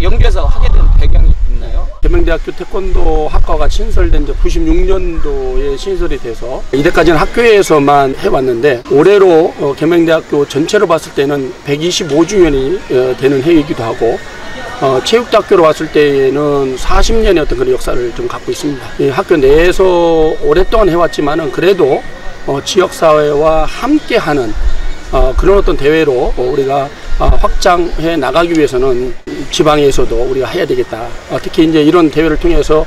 영주에서 하게 된 배경이 있나요? 계명대학교 태권도 학과가 신설된 96년도에 신설이 돼서 이때까지는 학교에서만 해왔는데 올해로 계명대학교 전체로 봤을 때는 125주년이 되는 해이기도 하고 체육대학교로 봤을 때는 40년의 어떤 그런 역사를 좀 갖고 있습니다. 이 학교 내에서 오랫동안 해왔지만은 그래도 지역사회와 함께하는 그런 어떤 대회로 우리가 확장해 나가기 위해서는 지방에서도 우리가 해야 되겠다. 특히 이제 이런 대회를 통해서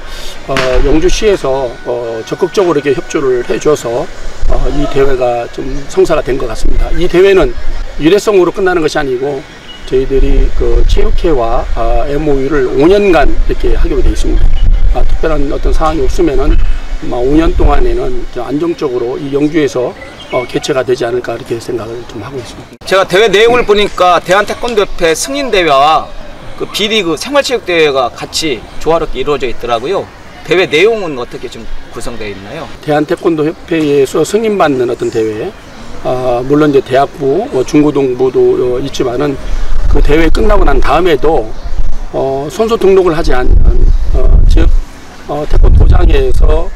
영주시에서 적극적으로 이렇게 협조를 해줘서 이 대회가 좀 성사가 된 것 같습니다. 이 대회는 일회성으로 끝나는 것이 아니고 저희들이 그 체육회와 MOU를 5년간 이렇게 하게 되어 있습니다. 특별한 어떤 상황이 없으면은 5년 동안에는 안정적으로 이 영주에서 개최가 되지 않을까 이렇게 생각을 좀 하고 있습니다. 제가 대회 내용을 보니까 대한태권도협회 승인대회와 그 B리그 생활체육대회가 같이 조화롭게 이루어져 있더라고요. 대회 내용은 어떻게 좀 구성되어 있나요? 대한태권도협회에서 승인받는 어떤 대회, 물론 이제 대학부, 중고등부도 있지만은 그 대회 끝나고 난 다음에도 선수 등록을 하지 않는 즉 태권도장에서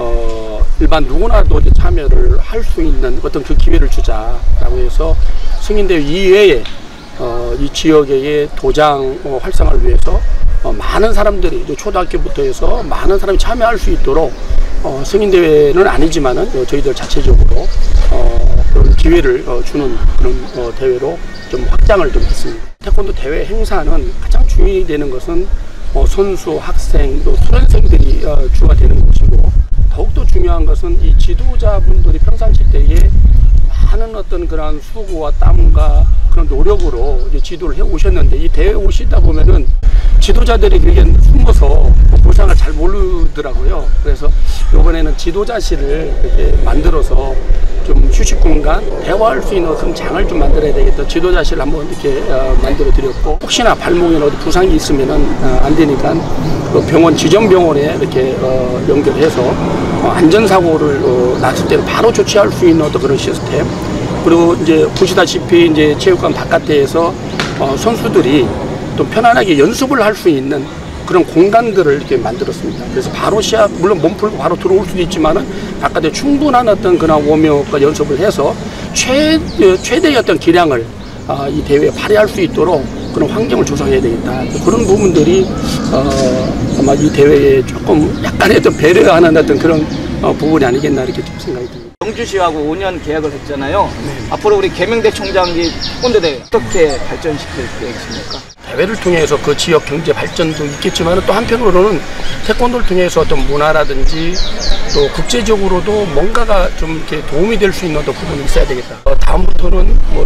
일반 누구나도 이제 참여를 할 수 있는 어떤 그 기회를 주자라고 해서 승인대회 이외에 이 지역의 도장 활성화를 위해서 많은 사람들이 초등학교부터 해서 많은 사람이 참여할 수 있도록 승인대회는 아니지만은 저희들 자체적으로 그런 기회를 주는 그런 대회로 좀 확장을 좀 했습니다. 태권도 대회 행사는 가장 중요히 되는 것은 선수, 학생, 또 수련생들이 주가 되는 것이고 더욱더 중요한 것은 이 지도자분들이 평상시 때에 많은 어떤 그런 수고와 땀과 그런 노력으로 이제 지도를 해 오셨는데 이 대회 오시다 보면은 지도자들이 그게 숨어서 보상을 잘 모르더라고요. 그래서 이번에는 지도자실을 이렇게 만들어서 좀 휴식 공간, 대화할 수 있는 그런 장을 좀 만들어야 되겠다. 지도자실을 한번 이렇게 만들어 드렸고 혹시나 발목에 어디 부상이 있으면은 안 되니까 병원 지점병원에 이렇게 연결해서 안전사고를 났을 때는 바로 조치할 수 있는 어떤 그런 시스템. 그리고 이제 보시다시피 이제 체육관 바깥에서 선수들이 또 편안하게 연습을 할 수 있는 그런 공간들을 이렇게 만들었습니다. 그래서 바로 시합, 물론 몸 풀고 바로 들어올 수도 있지만은 바깥에 충분한 어떤 그런 웜업과 연습을 해서 최대의 어떤 기량을 이 대회에 발휘할 수 있도록 그런 환경을 조성해야 되겠다. 그런 부분들이 아마 이 대회에 조금 약간의 어떤 배려하는 어떤 그런 부분이 아니겠나 이렇게 좀 생각이 듭니다. 영주시하고 5년 계약을 했잖아요. 네. 앞으로 우리 계명대 총장이 태권도 대회 어떻게 발전시킬 계획이십니까? 대회를 통해서 그 지역 경제 발전도 있겠지만 또 한편으로는 태권도를 통해서 어떤 문화라든지 또 국제적으로도 뭔가가 좀 이렇게 도움이 될 수 있는 어떤 부분이 있어야 되겠다. 다음부터는 뭐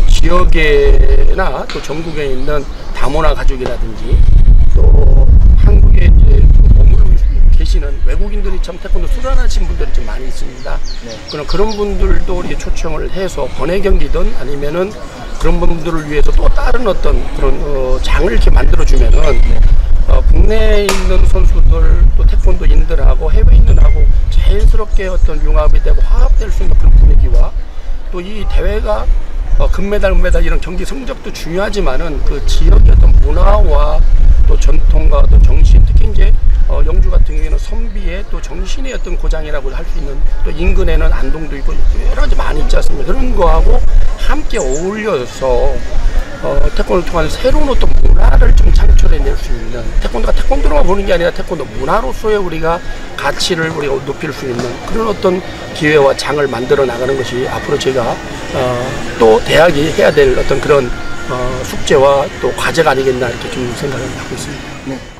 지역에나 또 전국에 있는 다문화 가족이라든지 또 한국에 이제 머물러 계시는 외국인들이 참 태권도 수련하신 분들이 좀 많이 있습니다. 네. 그런 분들도 이렇게 초청을 해서 번외 경기든 아니면은 그런 분들을 위해서 또 다른 어떤 그런 장을 이렇게 만들어주면은 국내에 있는 선수들 또 태권도인들하고 해외인들하고 자연스럽게 어떤 융합이 되고 화합될 수 있는 그런 분위기와 또 이 대회가 금메달, 은메달 이런 경기 성적도 중요하지만은 그 지역의 어떤 문화와 또 전통과 또 정신, 특히 이제 영주 같은 경우에는 선비의 또 정신의 어떤 고장이라고 할 수 있는 또 인근에는 안동도 있고 여러 가지 많이 있지 않습니까? 그런 거하고 함께 어울려서 태권도를 통한 새로운 어떤 문화를 좀 창출해낼 수 있는 태권도가 태권도로만 보는 게 아니라 태권도 문화로서의 우리가 가치를 우리가 높일 수 있는 그런 어떤 기회와 장을 만들어 나가는 것이 앞으로 제가 또 대학이 해야 될 어떤 그런 숙제와 또 과제가 아니겠나 이렇게 좀 생각을 하고 있습니다. 네.